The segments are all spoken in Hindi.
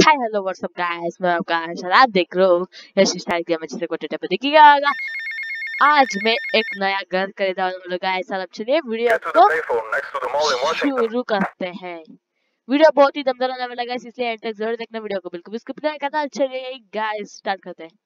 हाय हेलो व्हाट्सअप गाइस, मैं आपका आशा आप देख रहे हो यश स्टाइल गेम में, जिसे को टेटे पे देखिएगा। आज मैं एक नया घर खरीदा हूं गाइस। अब चलिए वीडियो को शुरू करते हैं। वीडियो बहुत ही दमदार होने वाला है गाइस, इसलिए एंड तक जरूर देखना वीडियो को, बिल्कुल स्किप नहीं करना। चलिए गाइस स्टार्ट करते हैं।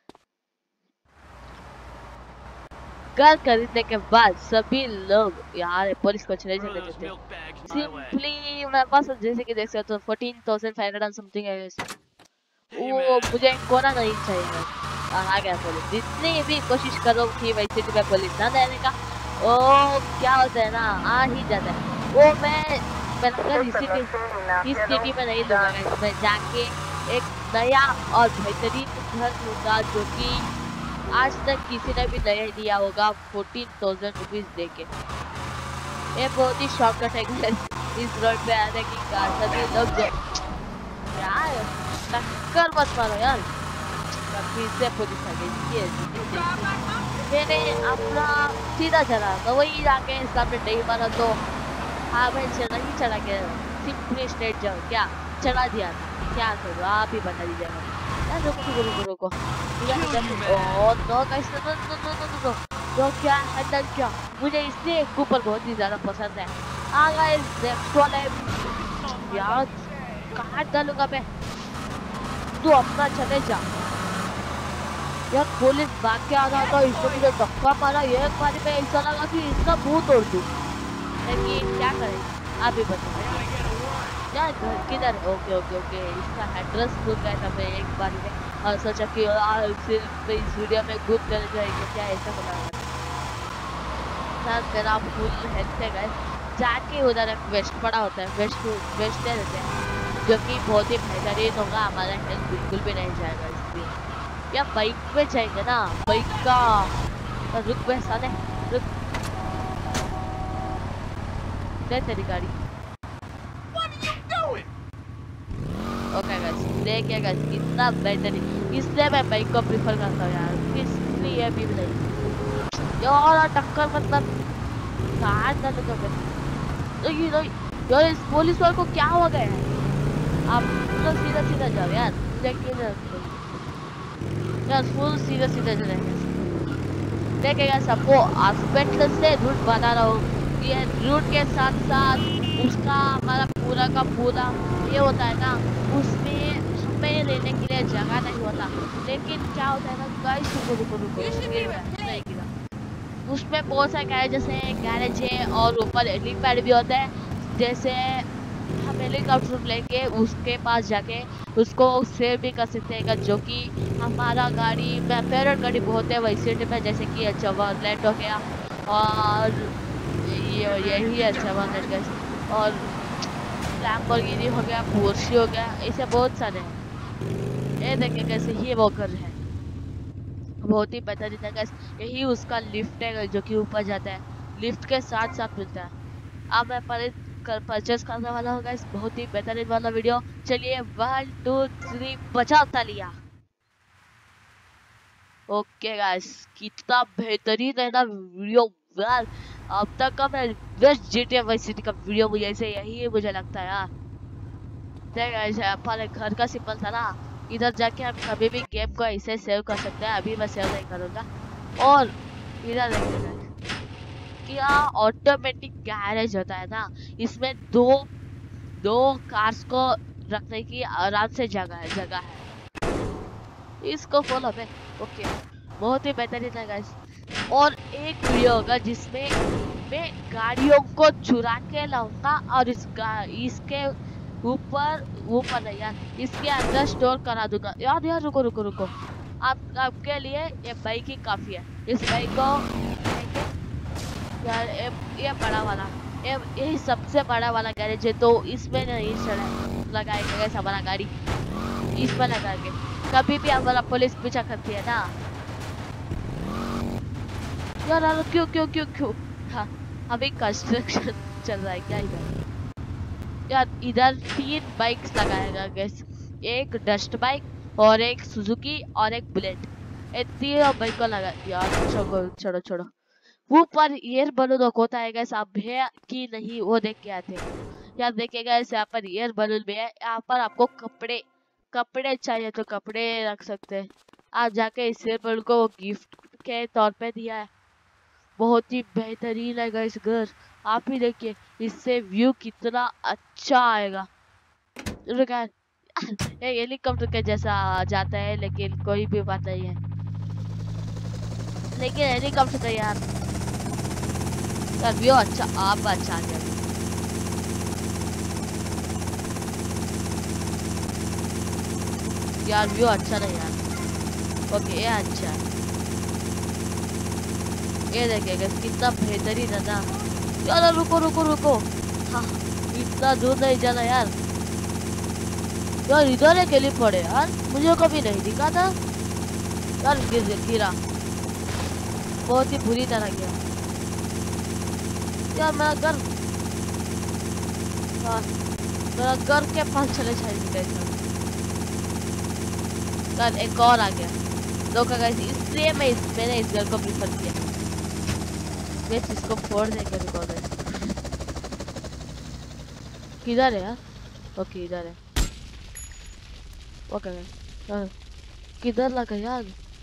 घर खरीदने के बाद सभी लोग यार पुलिस को चले जाने देते हैं। सिंपली मेरे पास जैसे कि देख सकते हो 14,500 समथिंग है। वो मुझे कोना नहीं चाहिए। आ गया पुलिस। जितनी भी कोशिश करो कि भाई सिटी में पुलिस ना देने का, वो क्या होता है ना, आ ही जाता है। वो मैं अगर इस सिटी में नहीं लूंगा, मैं जाके एक नया और बेहतरीन घर लूंगा जो कि आज तक किसी ने भी नहीं लिया होगा 14,000 रुपीज दे के। ये बहुत ही शॉर्टकट है इस रोड पे आने की। सभी लोग यार टक्कर मत मारो यार, फिर से पुलिस आ गई। मैंने अपना सीधा चला तो वही जाके सामने नहीं मारा तो हाँ भाई चला ही चला गया। सिंपली स्ट्रेट जाओ, क्या चला दिया था, क्या करो आप ही बता दीजिएगा यार। रुको नो गाइस, नो क्या हैंडल क्या, मुझे इसलिए कूपर बहुत ही ज्यादा पसंद है। हाँ गाइस नेक्स्ट वाला यार काट डालूंगा मैं, तू अपना चले जा यार। पुलिस भाग के आ रहा था, इसको मुझे धक्का मारा एक बारी में, ऐसा लगा कि इसका मुंह तोड़ दूं। लेकिन क्या करें, आप ही बताओ यार घर किधर। ओके इसका एड्रेस भूल गया था मैं एक बारी में, और सोचा कि सिर्फ इस वीडियो में गुड कर जाएगा क्या, ऐसा बनाया था मेरा फुल हेल्थ है गाइस। जाके उधर एक वेस्ट पड़ा होता है, वेस्ट रहते हैं जो कि बहुत ही बेहतरीन होगा, हमारा हेल्थ बिल्कुल भी नहीं जाएगा। इसलिए या बाइक पे जाएंगे ना, बाइक का रुक वैसा नहीं, रुक दे तेरी गाड़ी। ओके गाइस देखिए गाइस कितना बेहतरीन, इसलिए मैं बाइक को प्रीफर करता हूँ यार, इसलिए भी नहीं यार टक्कर मतलब काट डालूंगा मैं। तो यार इस पुलिस वाले को क्या हो गया है, आप तो सीधा जाओ यार, यार फुल सीधा चलेंगे। देखेगा सबको एस्पेक्ट से रूट बना रहा हूँ, ये रूट के साथ साथ उसका हमारा पूरा का पूरा ये होता है ना, उसमें हमें रहने के लिए जगह नहीं होता। लेकिन क्या होता है ना गाइस, रुको उसमें बहुत सारे गैरेज है और ऊपर हेलीपैड भी होता है। जैसे हम हेलीकॉप्टर लेके उसके पास जाके उसको सेव भी कर सकते हैं, जो कि हमारा गाड़ी में फेवरेट गाड़ी बहुत है वही सिटी में, जैसे कि अच्छा वर्लेट हो गया और यही अच्छा वर्लेट और लैम्बोर्गिनी हो गया, पोर्शे हो गया, ऐसे बहुत सारे हैं। ये देखिए कैसे ही वो कर रहे हैं, बहुत ही बेहतरीन है गाइस। यही उसका लिफ्ट है जो कि ऊपर जाता है, लिफ्ट के साथ साथ मिलता है। अब मैं परचेस करने वाला हूँ गाइस, बहुत ही बेहतरीन वाला वीडियो। चलिए 1 2 3 बचाओ तालियां। ओके गाइस कितना बेहतरीन है ना वीडियो यार। अब तक का मैं बेस्ट GTA वाइस सिटी का वीडियो मुझे ऐसे यही मुझे लगता है यार। देख गाइस हमारे घर का सिंबल था ना, इधर जाके हम कभी भी गेम को ऐसे सेव कर सकते हैं। अभी मैं सेव नहीं करूंगा। और इधर देखिए क्या ऑटोमेटिक गैरेज होता है ना, इसमें दो कार्स को रखने की आराम से जगह है। इसको फॉलो पे ओके, बहुत ही बेहतरीन है गाइस। और एक वीडियो होगा जिसमें मैं गाड़ियों को चुरा के लाऊंगा और इसके ऊपर नहीं यार, इसके अंदर स्टोर करा दूंगा। यार रुको आपके लिए ये बाइक ही काफी है। इस बाइक को यार ये बड़ा वाला, यही सबसे बड़ा वाला गैरेज है, तो इसमें नहीं लगाएंगे गाइस हमारा गाड़ी, इसमें लगाएंगे। कभी भी हमारा पुलिस पीछा करती है ना यार, क्यों हाँ अभी कंस्ट्रक्शन चल रहा है क्या इधर। यार इधर 3 बाइक्स लगाएगा गैस, एक डस्ट बाइक और एक सुजुकी और एक बुलेट, ये तीनों बाइक को लगा। यार छोड़ो ऊपर एयर बलून होता है गैस, आप है कि नहीं वो देख के आते हैं। यार देखिएगा यहाँ पर एयर बलून भी है, यहाँ पर आपको कपड़े कपड़े चाहिए तो कपड़े रख सकते हैं। आप जाके इससे पर उनको गिफ्ट के तौर पे दिया है। बहुत ही बेहतरीन है गाइस घर, आप ही देखिए इससे व्यू कितना अच्छा आएगा। हेलीकॉप्टर के जैसा जाता है लेकिन कोई भी बात नहीं है, लेकिन हेलीकॉप्टर का यार व्यू अच्छा, आप अच्छा आ गया यार, व्यू अच्छा नहीं यार। ओके ये अच्छा है, ये देखिएगा कितना बेहतरीन है ना यार। रुको रुको रुको, हाँ इतना दूर नहीं जाना यार। यार इधर है गली पड़े यार, मुझे कभी नहीं दिखा था यार। गिरा, बहुत ही बुरी तरह गया यार। मेरा घर, हाँ मेरा घर के पास चले जाएंगे यार। एक और आ गया धोखा गाइस, इसलिए मैंने इस घर को प्रिफर किया। मैं इसको फोड़ देंगे, रुको गाइस। किधर है यार? ओके इधर है। ओके गाइस, किधर लगा यार?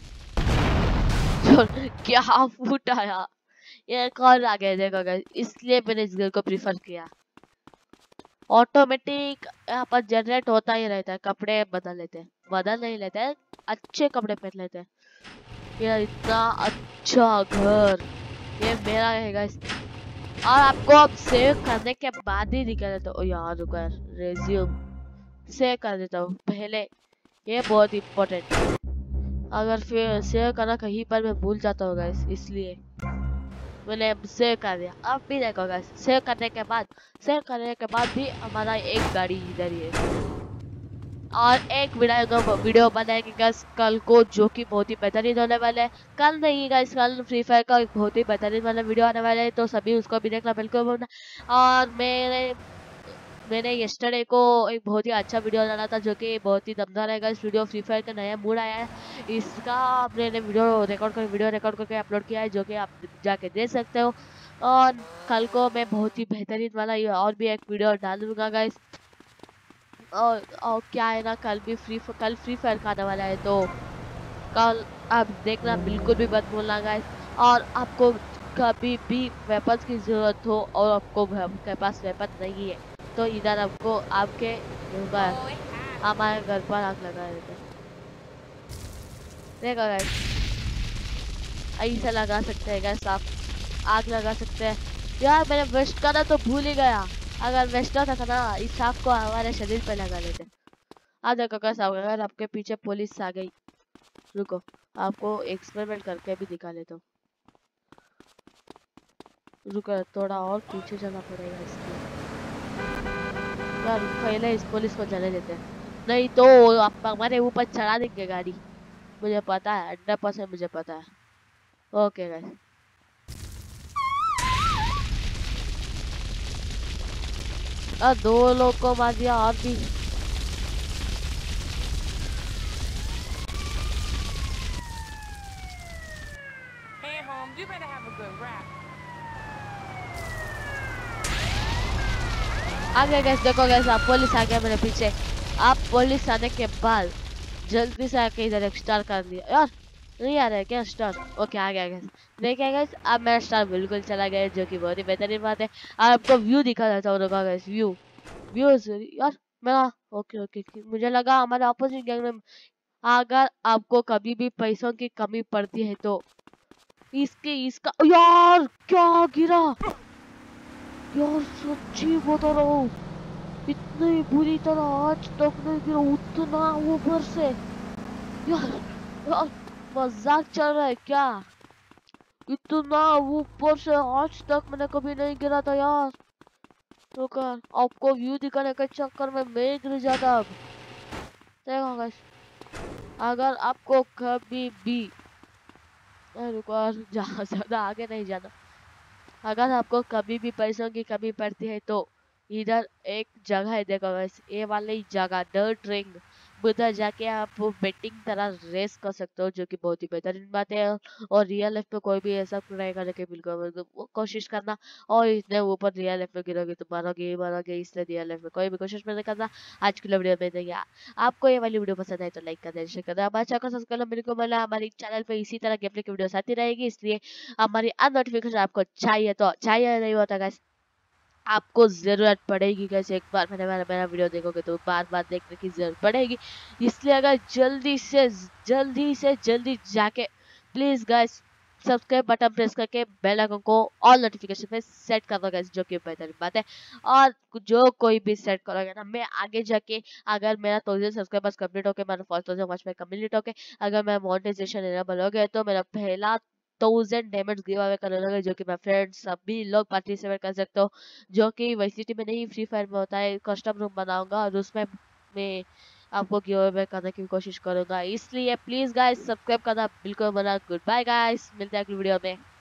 क्या फूट आया, ये एक और आ गया देखो गाइस, इसलिए मैंने इस घर को प्रिफर किया। ऑटोमेटिक यहाँ पर जनरेट होता ही रहता है। कपड़े बदल लेते हैं, बदल नहीं लेते हैं, अच्छे कपड़े पहन लेते हैं। यार इतना अच्छा घर, ये मेरा रहेगा। और आपको अब सेव करने के बाद ही निकल देता हूँ यार। रुको यार, रेज्यूम सेव कर देता हूँ पहले, ये बहुत इम्पोर्टेंट है। अगर फिर सेव करना कहीं पर मैं भूल जाता हूँ गाइस, इसलिए मैंने सेव कर दिया। अब भी देखो गाइस, सेव करने के बाद भी हमारा एक गाड़ी इधर ही है। और एक वीडियो बनाएंगे गाइस कल को, जो कि बहुत ही बेहतरीन होने वाला है। कल नहीं गाइस, कल फ्री फायर का एक बहुत ही बेहतरीन वाला वीडियो आने वाला है, तो सभी उसको भी देखना बिल्कुल भूलना। और मैंने यस्टरडे को एक बहुत ही अच्छा वीडियो डाला था, जो कि बहुत ही दमदार है गाइस वीडियो। फ्री फायर का नया मूड आया है, इसका मैंने वीडियो रिकॉर्ड करके अपलोड किया है, जो कि आप जाके देख सकते हो। और कल को मैं बहुत ही बेहतरीन वाला और भी एक वीडियो डालूंगा गाइस। और क्या है ना, कल फ्री फायर का आने वाला है, तो कल आप देखना बिल्कुल भी मत भूलना गाइस। और आपको कभी भी वेपन्स की जरूरत हो और आपको आपके पास वेपन नहीं है, तो इधर आपको आपके हमारे घर पर आग लगा देते हैं। देखो गाइस, ऐसे लगा सकते हैं गाइस, आप आग लगा सकते हैं। यार मैंने वेस्ट करना तो भूल ही गया, अगर वेस्ट ना था ना, इस आग को हमारे शरीर पे लगा लेते। आ देखो कैसा होगा अगर आपके पीछे पुलिस आ गई। रुको, आपको एक्सपेरिमेंट करके भी दिखा लेता हूँ। रुको, थोड़ा और पीछे जाना पड़ेगा इसके। यार पहले इस पुलिस को चले देते हैं, नहीं तो आप हमारे ऊपर चढ़ा देंगे गाड़ी। मुझे पता है, 100% मुझे पता है। ओके गाइस, दो लोग को मार दिया और भी। आ गया गैस, देखो गैस, आप पुलिस आ गया मेरे पीछे। आप पुलिस आने के बाद जल्दी से आके इधर एक स्टार कर दिया। यार नहीं आ रहा है क्या स्टार? ओके आ गया गैस। देखिए गैस, अब मेरा स्टार बिल्कुल चला गया, जो कि बहुत ही बेहतरीन बात है। आपको व्यू दिखा देता हूँ, रुका गैस, व्यू यार मेरा। ओके ओके, मुझे लगा हमारे ऑपोजिट गैंग में। अगर आपको कभी भी पैसों की कमी पड़ती है तो इसका यार क्या गिरा यार, सच्ची बता रहा हूँ, इतनी बुरी तरह आज तक नहीं गिरा, उतना ऊपर से। यार यार मजाक चल रहा है क्या? इतना ऊपर से आज तक मैंने कभी नहीं गिरा था यार। तो कर आपको व्यू दिखाने के चक्कर में मैं गिर जाता। अब देखो गाइस, अगर आपको कभी भी रुको, ज्यादा आगे नहीं जाना। अगर आपको कभी भी पैसों की कमी पड़ती है तो इधर एक जगह है, देखो गाइस, ये वाली जगह उधर जाके आप बेटिंग तरह रेस कर सकते हो, जो कि बहुत ही बेहतरीन बात है। और रियल लाइफ में कोई भी ऐसा ट्राई करने के बिल्कुल मतलब वो कोशिश करना, और इतने ऊपर रियल लाइफ में गिरोगे तो मारोगे ही मारोगे, इसलिए रियल लाइफ में कोई भी कोशिश नहीं करना। आज की वीडियो में नहीं, आपको ये वाली वीडियो पसंद आए तो लाइक कर देना, शेयर कर देना, हमारे चैनल को सब्सक्राइब करना। मेरे को बोला हमारे चैनल पे इसी तरह गेम प्ले की वीडियोस आती रहेगी, इसलिए हमारी नोटिफिकेशन आपको चाहिए तो चाहिए, नहीं होता गाइस आपको जरूरत पड़ेगी कैसे, एक बार मैंने मेरा वीडियो देखोगे तो बार बार देखने की जरूरत पड़ेगी। इसलिए अगर जल्दी जाके please guys subscribe button press करके बेल आइकन को ऑल नोटिफिकेशन पे सेट कर दो गाइस, जो कि बेहतरीन बात है। और जो कोई भी सेट करोगे ना, मैं आगे जाके अगर मेरा 1000 सब्सक्राइबर्स कंप्लीट होके, मेरा 4000 वॉच में कंप्लीट होके, अगर मैं मोनेटाइजेशन इनेबल हो गया तो मेरा पहला 1000 डायमंड्स गिव अवे करने लगे, जो कि मैं फ्रेंड्स सभी लोग पार्टिसिपेट कर सकते हो, जो कि वाई सिटी में नहीं फ्री फायर में होता है। कस्टम रूम बनाऊंगा और उसमें मैं आपको गिव अवे करने की कोशिश करूंगा, इसलिए प्लीज गाइस सब्सक्राइब करना बिल्कुल मना। गुड बाय गाइस, मिलते हैं अगली वीडियो में।